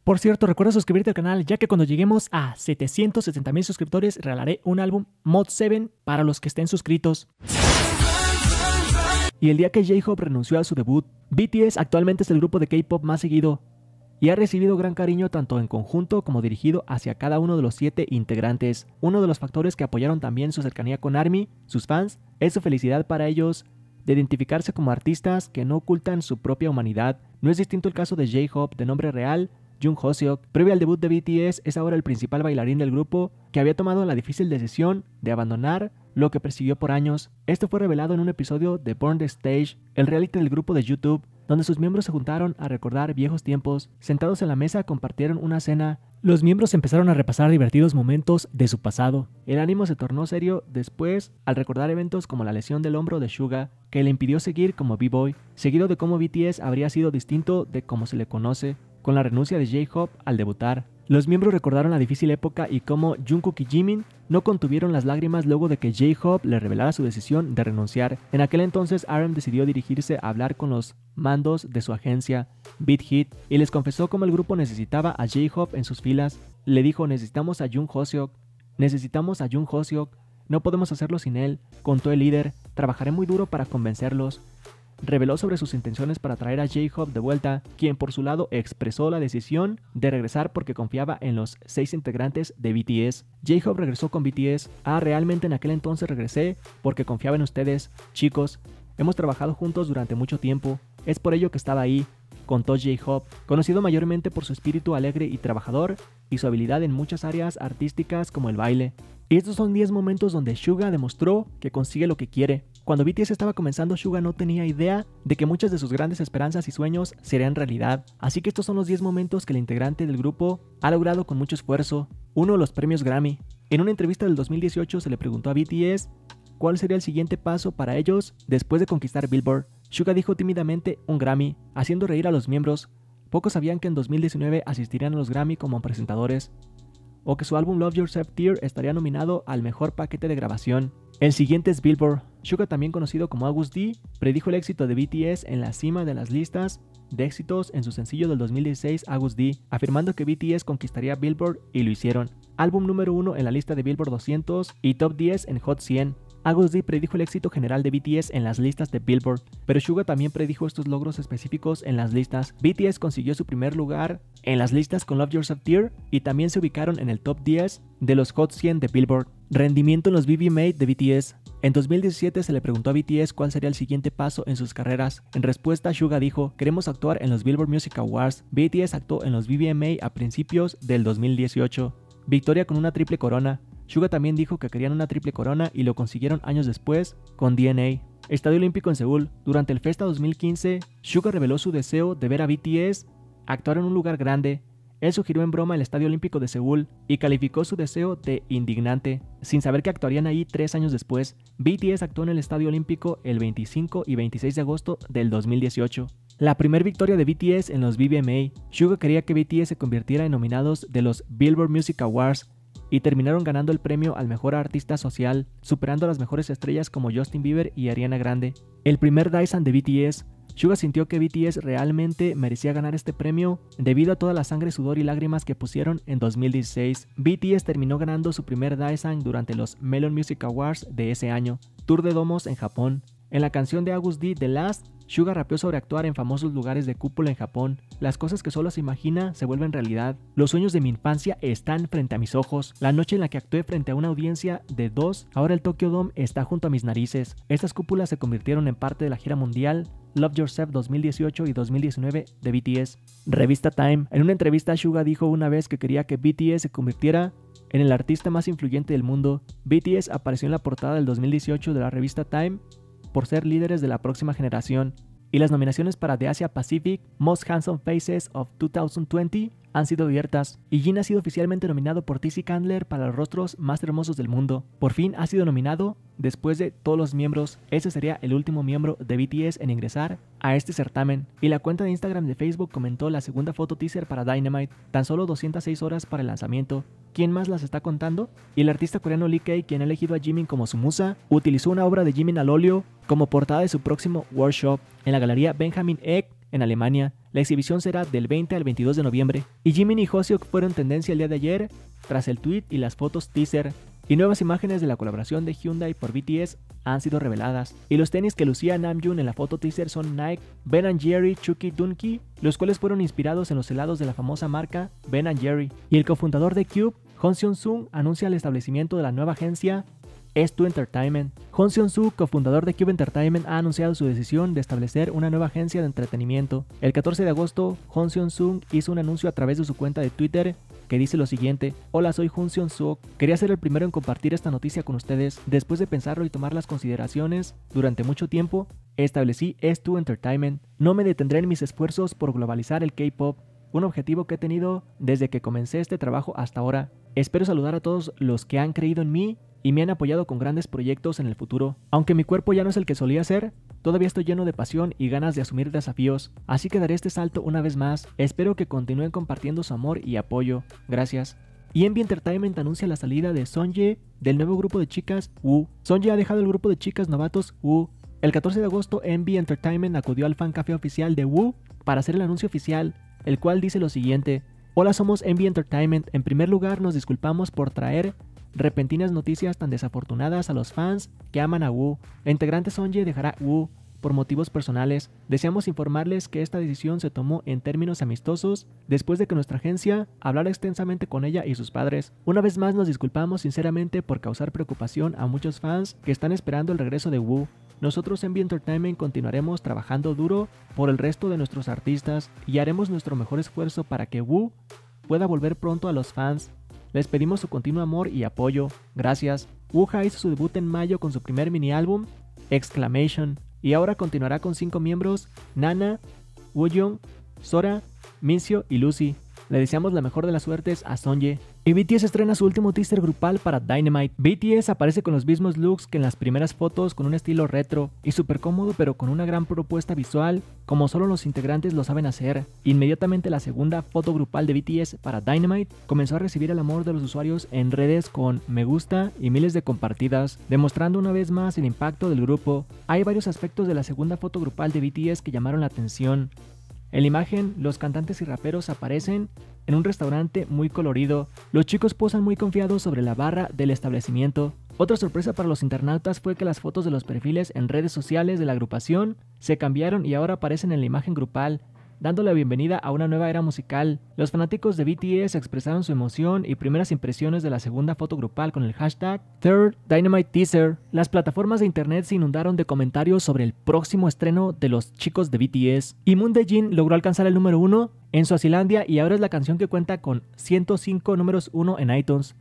Por cierto, recuerda suscribirte al canal, ya que cuando lleguemos a 760,000 suscriptores regalaré un álbum Mod 7 para los que estén suscritos. Y el día que J-Hope renunció a su debut, BTS actualmente es el grupo de K-pop más seguido y ha recibido gran cariño tanto en conjunto como dirigido hacia cada uno de los 7 integrantes. Uno de los factores que apoyaron también su cercanía con ARMY, sus fans, es su felicidad para ellos de identificarse como artistas que no ocultan su propia humanidad. No es distinto el caso de J-Hope, de nombre real Jung Hoseok. Previo al debut de BTS, es ahora el principal bailarín del grupo que había tomado la difícil decisión de abandonar lo que persiguió por años. Esto fue revelado en un episodio de Burn the Stage, el reality del grupo de YouTube, donde sus miembros se juntaron a recordar viejos tiempos. Sentados en la mesa compartieron una cena. Los miembros empezaron a repasar divertidos momentos de su pasado. El ánimo se tornó serio después al recordar eventos como la lesión del hombro de Suga, que le impidió seguir como B-Boy, seguido de cómo BTS habría sido distinto de cómo se le conoce, con la renuncia de J-Hope al debutar. Los miembros recordaron la difícil época y cómo Jungkook y Jimin no contuvieron las lágrimas luego de que J-Hope le revelara su decisión de renunciar. En aquel entonces, RM decidió dirigirse a hablar con los mandos de su agencia, Beat Hit, y les confesó cómo el grupo necesitaba a J-Hope en sus filas. Le dijo: necesitamos a Jung Hoseok, no podemos hacerlo sin él, contó el líder, trabajaré muy duro para convencerlos. Reveló sobre sus intenciones para traer a J-Hope de vuelta, quien por su lado expresó la decisión de regresar porque confiaba en los 6 integrantes de BTS. J-Hope regresó con BTS. Realmente en aquel entonces regresé porque confiaba en ustedes, chicos. Hemos trabajado juntos durante mucho tiempo, es por ello que estaba ahí, contó J-Hope, conocido mayormente por su espíritu alegre y trabajador y su habilidad en muchas áreas artísticas como el baile. Y estos son 10 momentos donde Suga demostró que consigue lo que quiere. Cuando BTS estaba comenzando, Suga no tenía idea de que muchas de sus grandes esperanzas y sueños serían realidad. Así que estos son los 10 momentos que el integrante del grupo ha logrado con mucho esfuerzo. 1. Los premios Grammy. En una entrevista del 2018 se le preguntó a BTS cuál sería el siguiente paso para ellos después de conquistar Billboard. Suga dijo tímidamente un Grammy, haciendo reír a los miembros. Pocos sabían que en 2019 asistirían a los Grammy como presentadores, o que su álbum Love Yourself Tear estaría nominado al mejor paquete de grabación. El siguiente es Billboard. Suga, también conocido como August D, predijo el éxito de BTS en la cima de las listas de éxitos en su sencillo del 2016 August D, afirmando que BTS conquistaría Billboard, y lo hicieron. Álbum número 1 en la lista de Billboard 200 y top 10 en Hot 100. August D predijo el éxito general de BTS en las listas de Billboard, pero Suga también predijo estos logros específicos en las listas. BTS consiguió su primer lugar en las listas con Love Yourself Tear y también se ubicaron en el top 10 de los Hot 100 de Billboard. Rendimiento en los VMA de BTS. En 2017 se le preguntó a BTS cuál sería el siguiente paso en sus carreras. En respuesta, Suga dijo: queremos actuar en los Billboard Music Awards. BTS actuó en los VMA a principios del 2018. Victoria con una triple corona. Suga también dijo que querían una triple corona y lo consiguieron años después con DNA. Estadio Olímpico en Seúl. Durante el Festa 2015, Suga reveló su deseo de ver a BTS actuar en un lugar grande. Él sugirió en broma el Estadio Olímpico de Seúl y calificó su deseo de indignante, sin saber que actuarían ahí 3 años después. BTS actuó en el Estadio Olímpico el 25 y 26 de agosto del 2018. La primer victoria de BTS en los VMA. Suga quería que BTS se convirtiera en nominados de los Billboard Music Awards, y terminaron ganando el premio al mejor artista social, superando a las mejores estrellas como Justin Bieber y Ariana Grande. El primer Daesan de BTS. Suga sintió que BTS realmente merecía ganar este premio debido a toda la sangre, sudor y lágrimas que pusieron en 2016. BTS terminó ganando su primer Daesan durante los Melon Music Awards de ese año, tour de domos en Japón. En la canción de August D, The Last, Suga rapeó sobre actuar en famosos lugares de cúpula en Japón. Las cosas que solo se imagina se vuelven realidad. Los sueños de mi infancia están frente a mis ojos. La noche en la que actué frente a una audiencia de 2, ahora el Tokyo Dome está junto a mis narices. Estas cúpulas se convirtieron en parte de la gira mundial Love Yourself 2018 y 2019 de BTS. Revista Time. En una entrevista, Suga dijo una vez que quería que BTS se convirtiera en el artista más influyente del mundo. BTS apareció en la portada del 2018 de la revista Time por ser líderes de la próxima generación, y las nominaciones para The Asia Pacific Most Handsome Faces of 2020 han sido abiertas, y Jin ha sido oficialmente nominado por TC Candler para los rostros más hermosos del mundo. Por fin ha sido nominado después de todos los miembros. Ese sería el último miembro de BTS en ingresar a este certamen. Y la cuenta de Instagram de Facebook comentó la segunda foto teaser para Dynamite, tan solo 206 horas para el lanzamiento. ¿Quién más las está contando? Y el artista coreano Lee K, quien ha elegido a Jimin como su musa, utilizó una obra de Jimin al óleo como portada de su próximo workshop. En la galería Benjamin Egg en Alemania. La exhibición será del 20 al 22 de noviembre. Y Jimin y Hoseok fueron tendencia el día de ayer, tras el tweet y las fotos teaser. Y nuevas imágenes de la colaboración de Hyundai por BTS han sido reveladas. Y los tenis que lucía Namjoon en la foto teaser son Nike Ben & Jerry Chucky Dunky, los cuales fueron inspirados en los helados de la famosa marca Ben & Jerry. Y el cofundador de Cube, Hong Seon-sung, anuncia el establecimiento de la nueva agencia S2 Entertainment. Hong Seon-soo, cofundador de Cube Entertainment, ha anunciado su decisión de establecer una nueva agencia de entretenimiento. El 14 de agosto, Hong Seon-soo hizo un anuncio a través de su cuenta de Twitter que dice lo siguiente: Hola, soy Hong Seon-soo. Quería ser el primero en compartir esta noticia con ustedes. Después de pensarlo y tomar las consideraciones durante mucho tiempo, establecí S2 Entertainment. No me detendré en mis esfuerzos por globalizar el K-pop, un objetivo que he tenido desde que comencé este trabajo hasta ahora. Espero saludar a todos los que han creído en mí y me han apoyado con grandes proyectos en el futuro. Aunque mi cuerpo ya no es el que solía ser, todavía estoy lleno de pasión y ganas de asumir desafíos, así que daré este salto una vez más. Espero que continúen compartiendo su amor y apoyo. Gracias. Y ENVY Entertainment anuncia la salida de Sonje del nuevo grupo de chicas Woo. Sonje ha dejado el grupo de chicas novatos Woo. El 14 de agosto, ENVY Entertainment acudió al fan café oficial de Woo para hacer el anuncio oficial, el cual dice lo siguiente: Hola, somos ENVY Entertainment. En primer lugar, nos disculpamos por traer repentinas noticias tan desafortunadas a los fans que aman a Woo. La integrante Sonje dejará Woo por motivos personales. Deseamos informarles que esta decisión se tomó en términos amistosos después de que nuestra agencia hablara extensamente con ella y sus padres. Una vez más nos disculpamos sinceramente por causar preocupación a muchos fans que están esperando el regreso de Woo. Nosotros en ENVY Entertainment continuaremos trabajando duro por el resto de nuestros artistas y haremos nuestro mejor esfuerzo para que Woo pueda volver pronto a los fans. Les pedimos su continuo amor y apoyo. Gracias. Woo-ha hizo su debut en mayo con su primer mini álbum, Exclamation, y ahora continuará con 5 miembros: Nana, Wooyoung, Sora, Minseo y Lucy. Le deseamos la mejor de las suertes a Sonje. Y BTS estrena su último teaser grupal para Dynamite. BTS aparece con los mismos looks que en las primeras fotos, con un estilo retro y súper cómodo, pero con una gran propuesta visual, como solo los integrantes lo saben hacer. Inmediatamente la segunda foto grupal de BTS para Dynamite comenzó a recibir el amor de los usuarios en redes con me gusta y miles de compartidas, demostrando una vez más el impacto del grupo. Hay varios aspectos de la segunda foto grupal de BTS que llamaron la atención. En la imagen, los cantantes y raperos aparecen en un restaurante muy colorido. Los chicos posan muy confiados sobre la barra del establecimiento. Otra sorpresa para los internautas fue que las fotos de los perfiles en redes sociales de la agrupación se cambiaron y ahora aparecen en la imagen grupal, dando la bienvenida a una nueva era musical. Los fanáticos de BTS expresaron su emoción y primeras impresiones de la segunda foto grupal con el hashtag Third Dynamite Teaser. Las plataformas de internet se inundaron de comentarios sobre el próximo estreno de los chicos de BTS. Y Moon Jae-in logró alcanzar el número 1 en Suazilandia y ahora es la canción que cuenta con 105 números 1 en iTunes.